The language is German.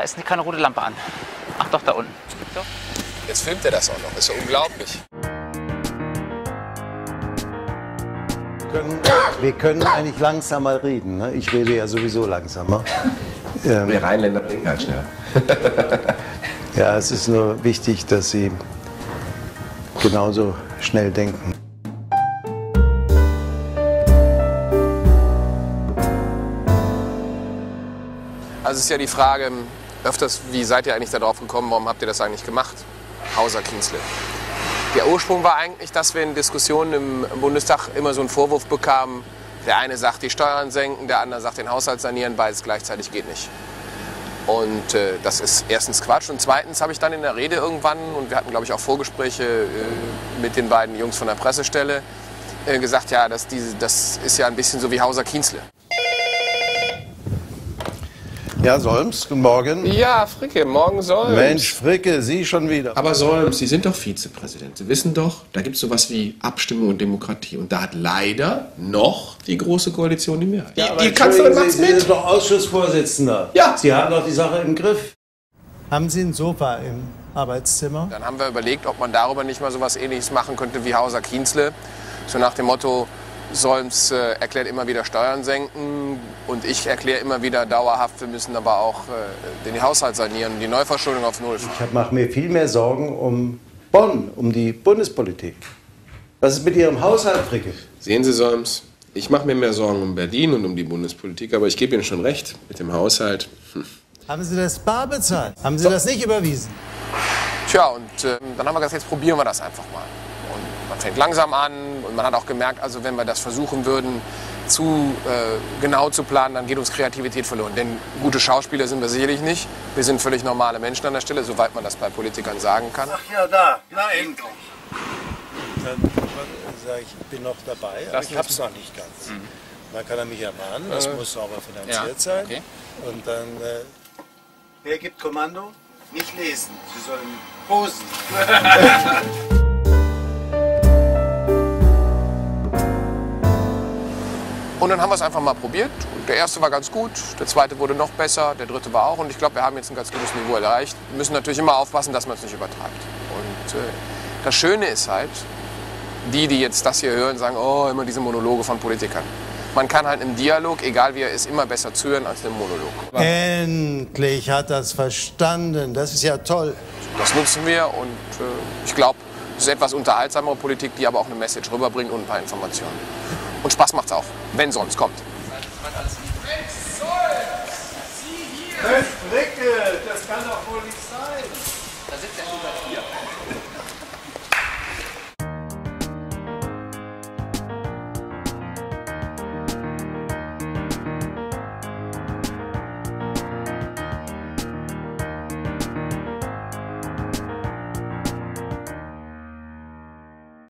ist keine rote Lampe an. Ach doch, da unten. So. Jetzt filmt er das auch noch. Ist ja unglaublich. Wir können eigentlich langsamer reden. Ne? Ich rede ja sowieso langsamer. Wir Rheinländer denken halt schneller. Ja, es ist nur wichtig, dass Sie genauso schnell denken. Also es ist ja die Frage öfters, wie seid ihr eigentlich darauf gekommen, warum habt ihr das eigentlich gemacht? Hauser Kienzle. Der Ursprung war eigentlich, dass wir in Diskussionen im Bundestag immer so einen Vorwurf bekamen. Der eine sagt, die Steuern senken, der andere sagt, den Haushalt sanieren, beides gleichzeitig geht nicht. Und das ist erstens Quatsch. Und zweitens habe ich dann in der Rede irgendwann, und wir hatten, glaube ich, auch Vorgespräche mit den beiden Jungs von der Pressestelle, gesagt, ja, das ist ja ein bisschen so wie Hauser Kienzle. Ja, Solms, guten Morgen. Ja, Fricke, morgen Solms. Mensch, Fricke, Sie schon wieder. Aber Solms, Sie sind doch Vizepräsident. Sie wissen doch, da gibt es sowas wie Abstimmung und Demokratie. Und da hat leider noch die Große Koalition die Mehrheit. Ja, die Kanzlerin macht's Sie mit. sind doch Ausschussvorsitzender. Ja. Sie haben doch die Sache im Griff. Haben Sie ein Sofa im Arbeitszimmer? Dann haben wir überlegt, ob man darüber nicht mal so was Ähnliches machen könnte wie Hauser Kienzle. So nach dem Motto, Solms erklärt immer wieder Steuern senken und ich erkläre immer wieder dauerhaft, wir müssen aber auch den Haushalt sanieren, die Neuverschuldung auf Null fahren. Ich mache mir viel mehr Sorgen um Bonn, um die Bundespolitik. Was ist mit Ihrem Haushalt, Fricke? Sehen Sie, Solms, ich mache mir mehr Sorgen um Berlin und um die Bundespolitik, aber ich gebe Ihnen schon recht mit dem Haushalt. Haben Sie das bar bezahlt? Haben Sie das nicht überwiesen? Tja, und dann haben wir gesagt, jetzt probieren wir das einfach mal. Und man fängt langsam an und man hat auch gemerkt, also wenn wir das versuchen würden, zu genau zu planen, dann geht uns Kreativität verloren. Denn gute Schauspieler sind wir sicherlich nicht. Wir sind völlig normale Menschen an der Stelle, soweit man das bei Politikern sagen kann. Ach ja, da. Na endlich. Dann sage ich, ich bin noch dabei, aber ich hab's noch nicht ganz. Dann kann er mich ermahnen, das muss sauber finanziert sein. Okay. Und dann, wer gibt Kommando? Nicht lesen, Sie sollen posen. Und dann haben wir es einfach mal probiert. Und der erste war ganz gut, der zweite wurde noch besser, der dritte war auch. Und ich glaube, wir haben jetzt ein ganz gutes Niveau erreicht. Wir müssen natürlich immer aufpassen, dass man es nicht übertreibt. Und das Schöne ist halt, die jetzt das hier hören, sagen, oh, immer diese Monologe von Politikern. Man kann halt im Dialog, egal wie er ist, immer besser zuhören als im Monolog. Endlich hat das verstanden. Das ist ja toll. Das nutzen wir und ich glaube, es ist etwas unterhaltsamere Politik, die aber auch eine Message rüberbringt und ein paar Informationen. Und Spaß macht's auch, wenn sonst kommt.